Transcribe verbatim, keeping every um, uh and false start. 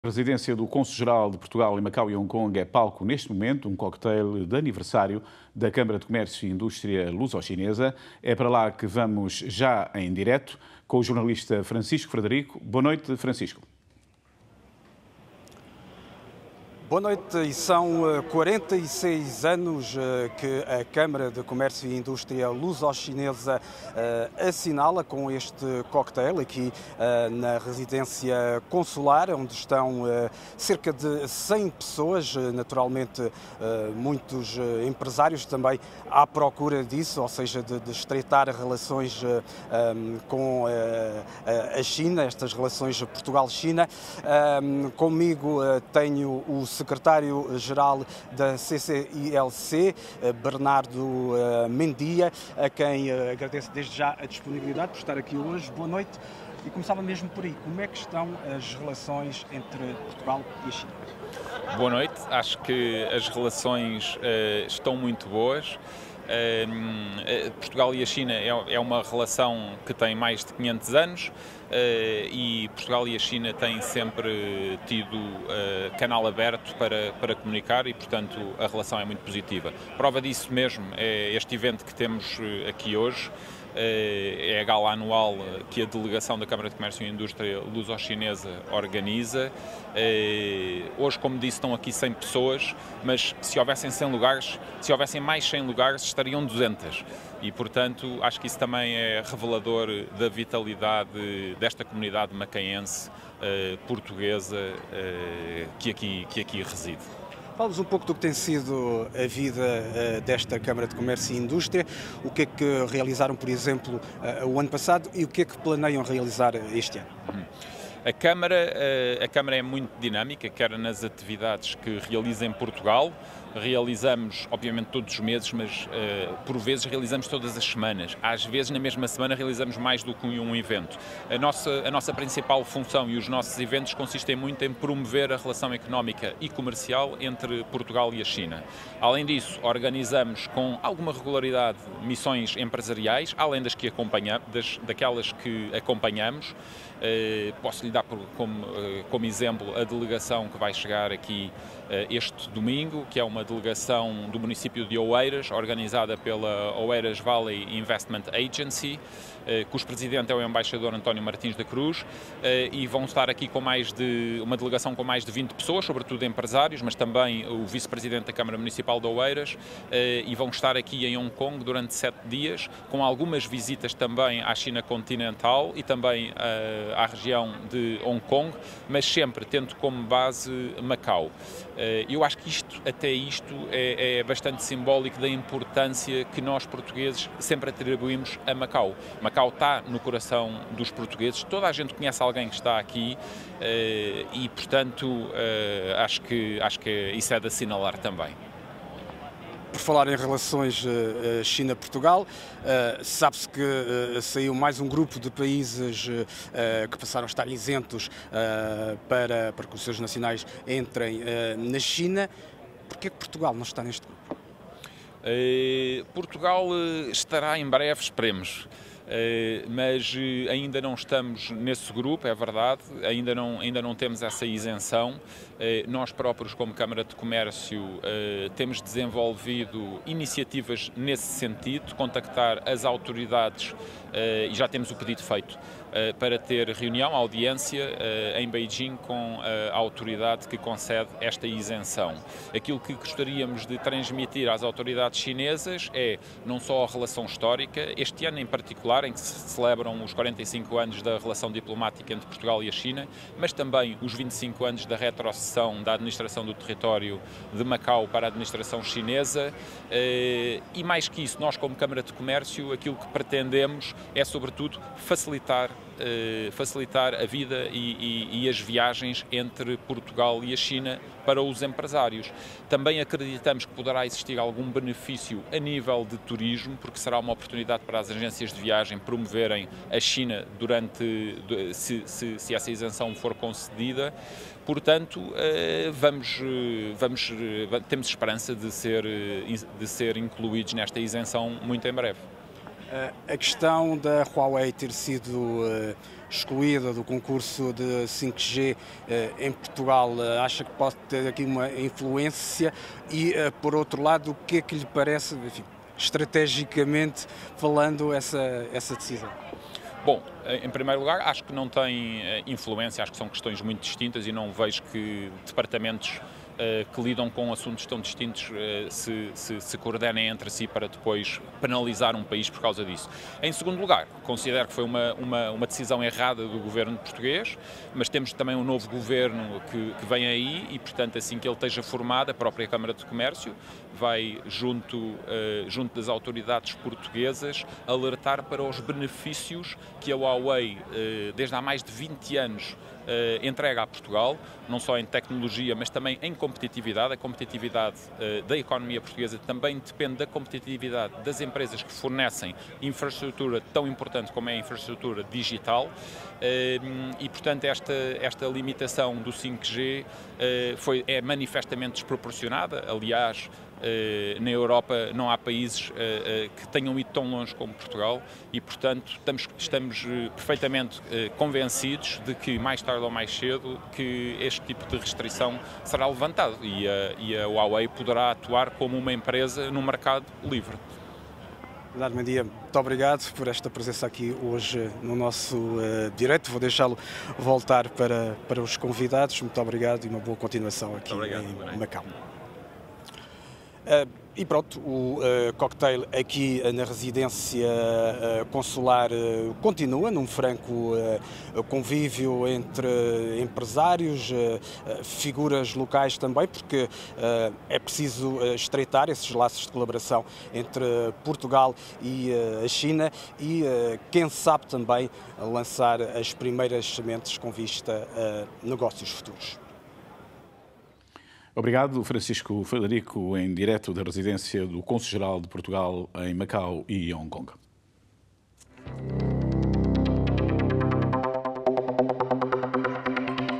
A residência do Cônsul-Geral de Portugal em Macau e Hong Kong é palco, neste momento, um cocktail de aniversário da Câmara de Comércio e Indústria Luso-Chinesa. É para lá que vamos já em direto com o jornalista Francisco Frederico. Boa noite, Francisco. Boa noite, e são quarenta e seis anos que a Câmara de Comércio e Indústria Luso-Chinesa assinala com este cocktail aqui na residência consular, onde estão cerca de cem pessoas, naturalmente muitos empresários também à procura disso, ou seja, de, de estreitar relações com a China, estas relações Portugal-China. Comigo tenho o secretário-geral da C C I L C, Bernardo Mendia, a quem agradeço desde já a disponibilidade por estar aqui hoje. Boa noite. E começava mesmo por aí. Como é que estão as relações entre Portugal e a China? Boa noite. Acho que as relações uh, estão muito boas. Uh, Portugal e a China é, é uma relação que tem mais de quinhentos anos uh, e Portugal e a China têm sempre tido uh, canal aberto para, para comunicar e, portanto, a relação é muito positiva. Prova disso mesmo é este evento que temos aqui hoje. É a gala anual que a delegação da Câmara de Comércio e Indústria Luso-Chinesa organiza. Hoje, como disse, estão aqui cem pessoas, mas se houvessem cem lugares, se houvessem mais cem lugares, estariam duzentas. E, portanto, acho que isso também é revelador da vitalidade desta comunidade macaense, portuguesa, que aqui, que aqui reside. Fala-nos um pouco do que tem sido a vida uh, desta Câmara de Comércio e Indústria, o que é que realizaram, por exemplo, uh, o ano passado e o que é que planeiam realizar este ano? Uhum. A Câmara, a Câmara é muito dinâmica, quer nas atividades que realiza em Portugal. Realizamos, obviamente, todos os meses, mas uh, por vezes realizamos todas as semanas. Às vezes, na mesma semana, realizamos mais do que um evento. A nossa, a nossa principal função e os nossos eventos consistem muito em promover a relação económica e comercial entre Portugal e a China. Além disso, organizamos com alguma regularidade missões empresariais, além das que acompanhamos, das, daquelas que acompanhamos. Uh, posso lhe dar por, como, uh, como exemplo a delegação que vai chegar aqui uh, este domingo, que é uma delegação do município de Oeiras, organizada pela Oeiras Valley Investment Agency, uh, cujo presidente é o embaixador António Martins da Cruz, uh, e vão estar aqui com mais de uma delegação com mais de vinte pessoas, sobretudo empresários, mas também o vice-presidente da Câmara Municipal de Oeiras, uh, e vão estar aqui em Hong Kong durante sete dias, com algumas visitas também à China continental e também uh, à região de Hong Kong, mas sempre tendo como base Macau. Eu acho que isto, até isto, é, é bastante simbólico da importância que nós portugueses sempre atribuímos a Macau. Macau está no coração dos portugueses, toda a gente conhece alguém que está aqui e, portanto, acho que, acho que isso é de assinalar também. Por falar em relações uh, China-Portugal, uh, sabe-se que uh, saiu mais um grupo de países uh, que passaram a estar isentos uh, para, para que os seus nacionais entrem uh, na China. Por que é que Portugal não está neste grupo? Uh, Portugal estará em breve, esperemos. Uh, mas uh, ainda não estamos nesse grupo, é verdade, ainda não, ainda não temos essa isenção. Uh, nós próprios, como Câmara de Comércio, uh, temos desenvolvido iniciativas nesse sentido, contactar as autoridades, uh, e já temos o pedido feito, uh, para ter reunião, audiência uh, em Beijing com a autoridade que concede esta isenção. Aquilo que gostaríamos de transmitir às autoridades chinesas é não só a relação histórica, este ano em particular, em que se celebram os quarenta e cinco anos da relação diplomática entre Portugal e a China, mas também os vinte e cinco anos da retrocessão da administração do território de Macau para a administração chinesa. E mais que isso, nós como Câmara de Comércio, aquilo que pretendemos é, sobretudo, facilitar facilitar a vida e, e, e as viagens entre Portugal e a China para os empresários. Também acreditamos que poderá existir algum benefício a nível de turismo, porque será uma oportunidade para as agências de viagem promoverem a China durante, se, se, se essa isenção for concedida. Portanto, vamos, vamos, temos esperança de ser, de ser incluídos nesta isenção muito em breve. A questão da Huawei ter sido excluída do concurso de cinco G em Portugal, acha que pode ter aqui uma influência? E, por outro lado, o que é que lhe parece, enfim, estrategicamente falando, essa, essa decisão? Bom, em primeiro lugar, acho que não tem influência, acho que são questões muito distintas e não vejo que departamentos que lidam com assuntos tão distintos se, se, se coordenem entre si para depois penalizar um país por causa disso. Em segundo lugar, considero que foi uma, uma, uma decisão errada do governo português, mas temos também um novo governo que, que vem aí e, portanto, assim que ele esteja formado, a própria Câmara de Comércio vai, junto, uh, junto das autoridades portuguesas, alertar para os benefícios que a Huawei, uh, desde há mais de vinte anos, Uh, entrega a Portugal, não só em tecnologia, mas também em competitividade. A competitividade uh, da economia portuguesa também depende da competitividade das empresas que fornecem infraestrutura tão importante como é a infraestrutura digital. Uh, e, portanto, esta, esta limitação do cinco G uh, foi, é manifestamente desproporcionada. Aliás, Uh, na Europa não há países uh, uh, que tenham ido tão longe como Portugal e, portanto, estamos, estamos uh, perfeitamente uh, convencidos de que, mais tarde ou mais cedo, que este tipo de restrição será levantado e a, e a Huawei poderá atuar como uma empresa no mercado livre. Bernardo Mendia, muito obrigado por esta presença aqui hoje no nosso uh, direto. Vou deixá-lo voltar para, para os convidados. Muito obrigado e uma boa continuação aqui em Macau. Uh, e pronto, o uh, cocktail aqui uh, na residência uh, consular uh, continua num franco uh, convívio entre empresários, uh, figuras locais também, porque uh, é preciso uh, estreitar esses laços de colaboração entre Portugal e uh, a China e, uh, quem sabe, também lançar as primeiras sementes com vista a negócios futuros. Obrigado, Francisco Frederico, em direto da residência do Cônsul-Geral de Portugal em Macau e Hong Kong.